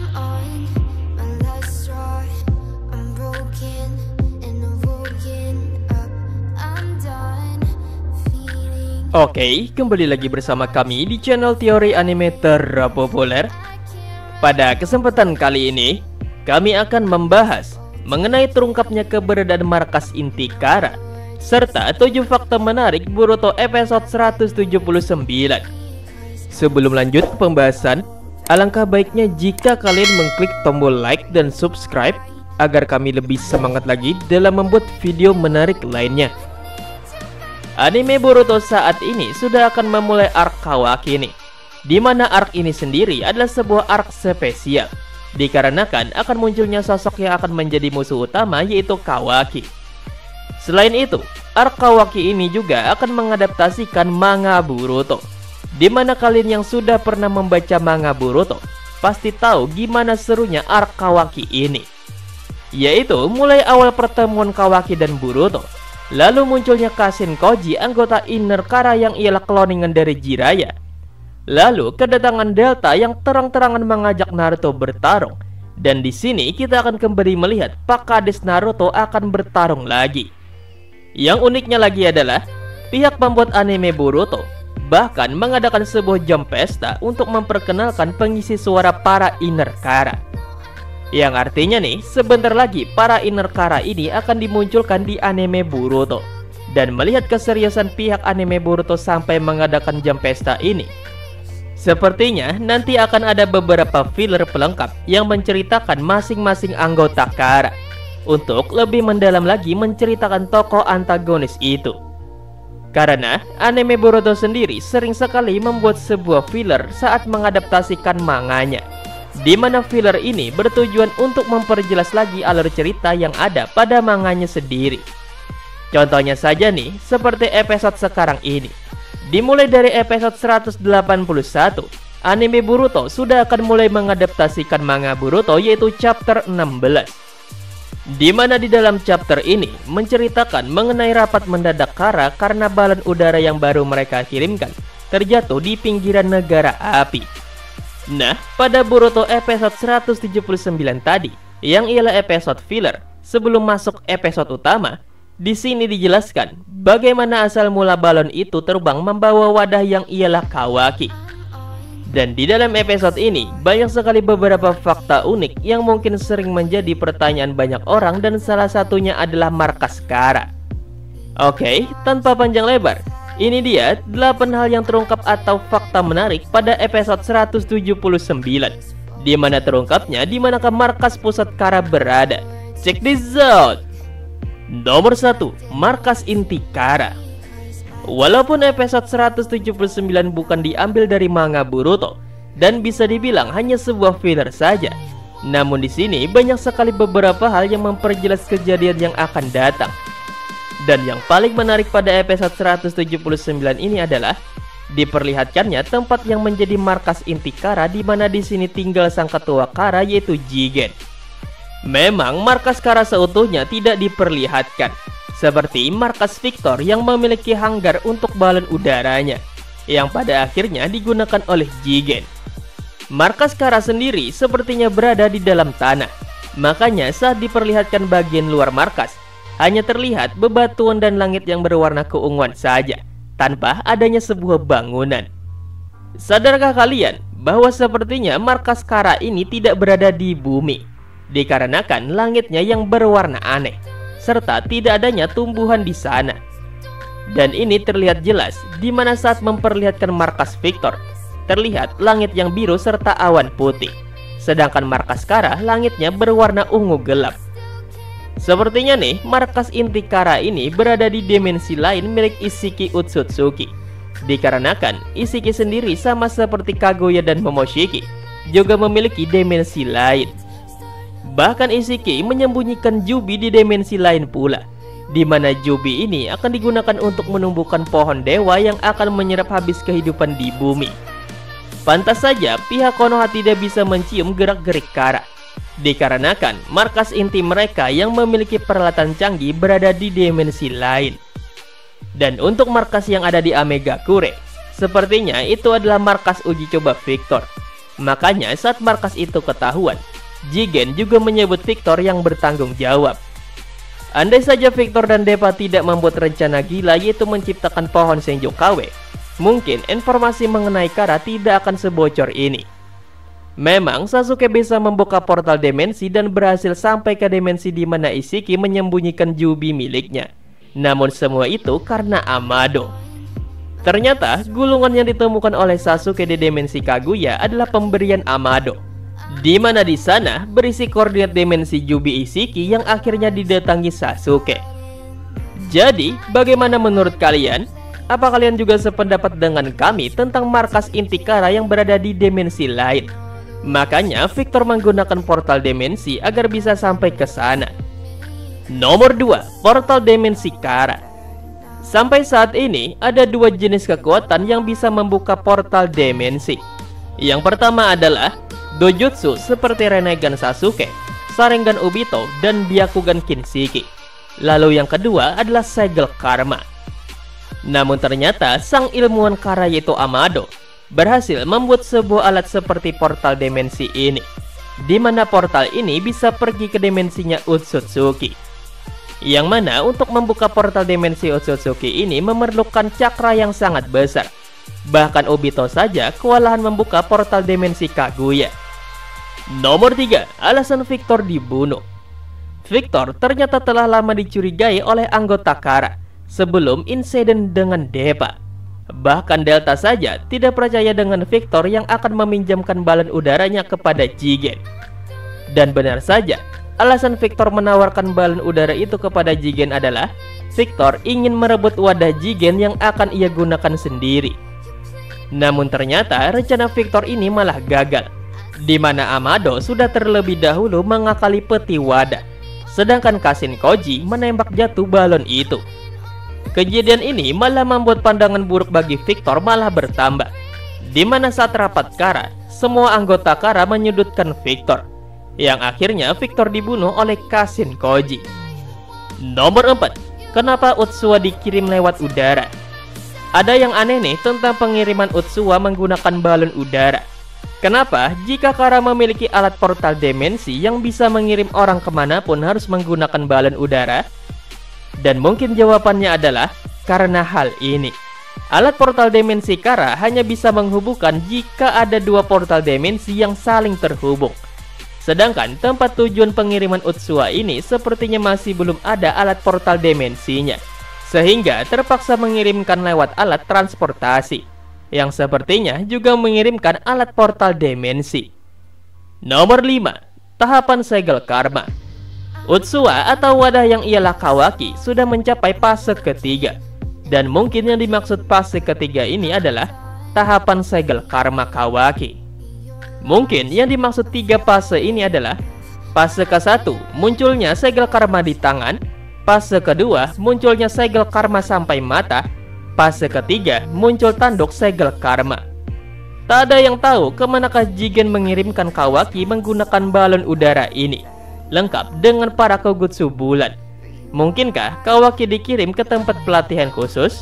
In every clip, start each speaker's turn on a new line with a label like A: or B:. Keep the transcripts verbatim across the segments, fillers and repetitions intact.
A: Oke, kembali lagi bersama kami di channel teori anime terpopuler. Pada kesempatan kali ini, kami akan membahas mengenai terungkapnya keberadaan markas inti Kara serta tujuh fakta menarik Boruto episode seratus tujuh puluh sembilan. Sebelum lanjut ke pembahasan, alangkah baiknya jika kalian mengklik tombol like dan subscribe agar kami lebih semangat lagi dalam membuat video menarik lainnya. Anime Boruto saat ini sudah akan memulai arc Kawaki nih, di mana arc ini sendiri adalah sebuah arc spesial, dikarenakan akan munculnya sosok yang akan menjadi musuh utama, yaitu Kawaki. Selain itu, arc Kawaki ini juga akan mengadaptasikan manga Boruto, di mana kalian yang sudah pernah membaca manga Boruto pasti tahu gimana serunya arc Kawaki ini, yaitu mulai awal pertemuan Kawaki dan Boruto, lalu munculnya Kashin Koji, anggota Inner Kara yang ialah kloningan dari Jiraiya. Lalu kedatangan Delta yang terang-terangan mengajak Naruto bertarung. Dan di sini kita akan kembali melihat Pak Kades Naruto akan bertarung lagi. Yang uniknya lagi adalah pihak pembuat anime Boruto bahkan mengadakan sebuah jam pesta untuk memperkenalkan pengisi suara para Inner Kara. Yang artinya nih, sebentar lagi para Inner Kara ini akan dimunculkan di anime Boruto. Dan melihat keseriusan pihak anime Boruto sampai mengadakan jam pesta ini, sepertinya nanti akan ada beberapa filler pelengkap yang menceritakan masing-masing anggota Kara, untuk lebih mendalam lagi menceritakan tokoh antagonis itu. Karena anime Boruto sendiri sering sekali membuat sebuah filler saat mengadaptasikan manganya, di mana filler ini bertujuan untuk memperjelas lagi alur cerita yang ada pada manganya sendiri. Contohnya saja nih, seperti episode sekarang ini. Dimulai dari episode seratus delapan puluh satu, anime Boruto sudah akan mulai mengadaptasikan manga Boruto, yaitu chapter enam belas. Di mana di dalam chapter ini menceritakan mengenai rapat mendadak Kara karena balon udara yang baru mereka kirimkan terjatuh di pinggiran negara api. Nah, pada Boruto episode seratus tujuh puluh sembilan tadi, yang ialah episode filler sebelum masuk episode utama, di sini dijelaskan bagaimana asal mula balon itu terbang membawa wadah yang ialah Kawaki. Dan di dalam episode ini banyak sekali beberapa fakta unik yang mungkin sering menjadi pertanyaan banyak orang, dan salah satunya adalah markas Kara. Oke, tanpa panjang lebar, ini dia delapan hal yang terungkap atau fakta menarik pada episode seratus tujuh puluh sembilan. Di mana terungkapnya di manakah markas pusat Kara berada. Check this out. Nomor satu, markas inti Kara. Walaupun episode seratus tujuh puluh sembilan bukan diambil dari manga Boruto dan bisa dibilang hanya sebuah filler saja, namun di sini banyak sekali beberapa hal yang memperjelas kejadian yang akan datang. Dan yang paling menarik pada episode seratus tujuh puluh sembilan ini adalah diperlihatkannya tempat yang menjadi markas inti Kara, di mana di sini tinggal sang ketua Kara, yaitu Jigen. Memang markas Kara seutuhnya tidak diperlihatkan, seperti markas Victor yang memiliki hanggar untuk balon udaranya, yang pada akhirnya digunakan oleh Jigen. Markas Kara sendiri sepertinya berada di dalam tanah, makanya saat diperlihatkan bagian luar markas hanya terlihat bebatuan dan langit yang berwarna keunguan saja, tanpa adanya sebuah bangunan. Sadarkah kalian bahwa sepertinya markas Kara ini tidak berada di bumi, dikarenakan langitnya yang berwarna aneh, serta tidak adanya tumbuhan di sana. Dan ini terlihat jelas di mana saat memperlihatkan markas Victor, terlihat langit yang biru serta awan putih, sedangkan markas Kara langitnya berwarna ungu gelap. Sepertinya nih, markas inti Kara ini berada di dimensi lain milik Isshiki Otsutsuki, dikarenakan Isshiki sendiri sama seperti Kaguya dan Momoshiki juga memiliki dimensi lain. Bahkan Isshiki menyembunyikan Jubi di dimensi lain pula, di mana Jubi ini akan digunakan untuk menumbuhkan pohon dewa yang akan menyerap habis kehidupan di bumi. Pantas saja pihak Konoha tidak bisa mencium gerak-gerik Kara, dikarenakan markas inti mereka yang memiliki peralatan canggih berada di dimensi lain. Dan untuk markas yang ada di Amegakure, sepertinya itu adalah markas uji coba Victor, Makanya saat markas itu ketahuan, Jigen juga menyebut Victor yang bertanggung jawab. Andai saja Victor dan Deppa tidak membuat rencana gila yaitu menciptakan pohon Senjokawe, mungkin informasi mengenai Kara tidak akan sebocor ini. Memang Sasuke bisa membuka portal dimensi dan berhasil sampai ke dimensi di mana Isshiki menyembunyikan Jubi miliknya. Namun semua itu karena Amado. Ternyata gulungan yang ditemukan oleh Sasuke di dimensi Kaguya adalah pemberian Amado, di mana di sana berisi koordinat dimensi Jubi Isshiki yang akhirnya didatangi Sasuke. Jadi, bagaimana menurut kalian? Apa kalian juga sependapat dengan kami tentang markas inti Kara yang berada di dimensi lain? Makanya Victor menggunakan portal dimensi agar bisa sampai ke sana. Nomor dua, portal dimensi Kara. Sampai saat ini ada dua jenis kekuatan yang bisa membuka portal dimensi. Yang pertama adalah Dojutsu seperti Renegan Sasuke, Sharingan Obito, dan Byakugan Kinshiki. Lalu yang kedua adalah Segel Karma. Namun ternyata sang ilmuwan Kara yaitu Amado berhasil membuat sebuah alat seperti portal dimensi ini, di mana portal ini bisa pergi ke dimensinya Otsutsuki. Yang mana untuk membuka portal dimensi Otsutsuki ini memerlukan cakra yang sangat besar. Bahkan Obito saja kewalahan membuka portal dimensi Kaguya. Nomor tiga, alasan Victor dibunuh. Victor ternyata telah lama dicurigai oleh anggota Kara sebelum insiden dengan Deppa. Bahkan Delta saja tidak percaya dengan Victor yang akan meminjamkan balon udaranya kepada Jigen. Dan benar saja, alasan Victor menawarkan balon udara itu kepada Jigen adalah Victor ingin merebut wadah Jigen yang akan ia gunakan sendiri. Namun ternyata rencana Victor ini malah gagal, di mana Amado sudah terlebih dahulu mengakali peti wadah, sedangkan Kashin Koji menembak jatuh balon itu. Kejadian ini malah membuat pandangan buruk bagi Victor malah bertambah, di mana saat rapat Kara, semua anggota Kara menyudutkan Victor, yang akhirnya Victor dibunuh oleh Kashin Koji. Nomor empat, kenapa Utsua dikirim lewat udara? Ada yang aneh nih tentang pengiriman Utsua menggunakan balon udara. Kenapa jika Kara memiliki alat portal dimensi yang bisa mengirim orang kemanapun harus menggunakan balon udara? Dan mungkin jawabannya adalah karena hal ini. Alat portal dimensi Kara hanya bisa menghubungkan jika ada dua portal dimensi yang saling terhubung. Sedangkan tempat tujuan pengiriman Utsua ini sepertinya masih belum ada alat portal dimensinya, sehingga terpaksa mengirimkan lewat alat transportasi, yang sepertinya juga mengirimkan alat portal dimensi. Nomor lima, tahapan Segel Karma. Utsua atau wadah yang ialah Kawaki sudah mencapai fase ketiga, dan mungkin yang dimaksud fase ketiga ini adalah tahapan Segel Karma Kawaki. Mungkin yang dimaksud tiga fase ini adalah fase ke satu, munculnya Segel Karma di tangan, fase kedua, munculnya Segel Karma sampai mata, fase ketiga, muncul tanduk Segel Karma. Tak ada yang tahu kemanakah Jigen mengirimkan Kawaki menggunakan balon udara ini, lengkap dengan para Kogutsu bulan. Mungkinkah Kawaki dikirim ke tempat pelatihan khusus?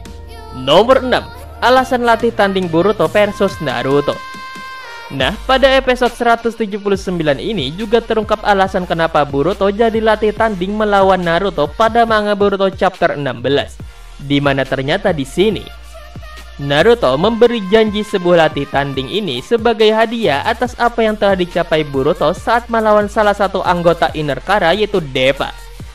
A: Nomor enam, alasan latih tanding Boruto versus Naruto. Nah, pada episode seratus tujuh puluh sembilan ini juga terungkap alasan kenapa Boruto jadi latih tanding melawan Naruto pada manga Boruto chapter enam belas, di mana ternyata di sini Naruto memberi janji sebuah latih tanding ini sebagai hadiah atas apa yang telah dicapai Boruto saat melawan salah satu anggota Inner Kara yaitu Deppa.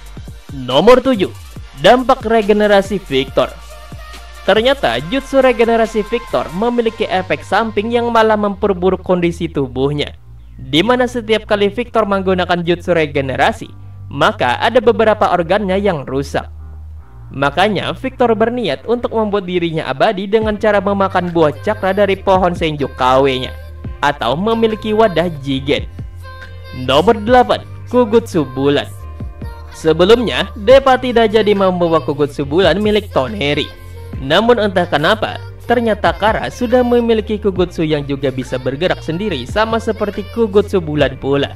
A: Nomor tujuh, dampak regenerasi Victor. Ternyata jutsu regenerasi Victor memiliki efek samping yang malah memperburuk kondisi tubuhnya, di mana setiap kali Victor menggunakan jutsu regenerasi, maka ada beberapa organnya yang rusak. Makanya Victor berniat untuk membuat dirinya abadi dengan cara memakan buah cakra dari pohon Senjokawe-nya, atau memiliki wadah Jigen. Nomor delapan, Kugutsu Bulan. Sebelumnya, Deppa tidak jadi membawa Kugutsu Bulan milik Toneri. Namun entah kenapa, ternyata Kara sudah memiliki Kugutsu yang juga bisa bergerak sendiri sama seperti Kugutsu Bulan pula.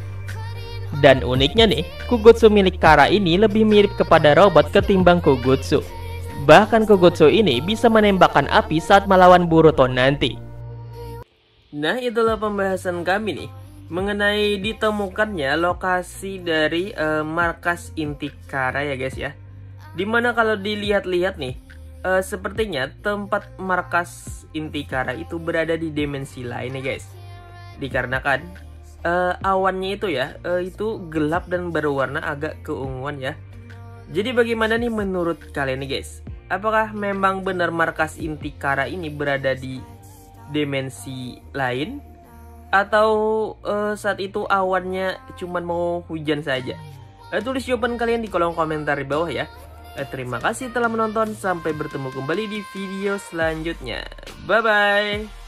A: Dan uniknya nih, Kugutsu milik Kara ini lebih mirip kepada robot ketimbang Kugutsu. Bahkan Kugutsu ini bisa menembakkan api saat melawan Boruto nanti. Nah, itulah pembahasan kami nih mengenai ditemukannya lokasi dari uh, markas Intikara ya guys ya. Dimana kalau dilihat-lihat nih, uh, sepertinya tempat markas Intikara itu berada di dimensi lain ya guys. Dikarenakan uh, awannya itu ya, uh, itu gelap dan berwarna agak keunguan ya. Jadi bagaimana nih menurut kalian nih guys? Apakah memang benar markas Intikara ini berada di dimensi lain? Atau uh, saat itu awannya cuman mau hujan saja? Uh, tulis jawaban kalian di kolom komentar di bawah ya. Uh, terima kasih telah menonton. Sampai bertemu kembali di video selanjutnya. Bye-bye.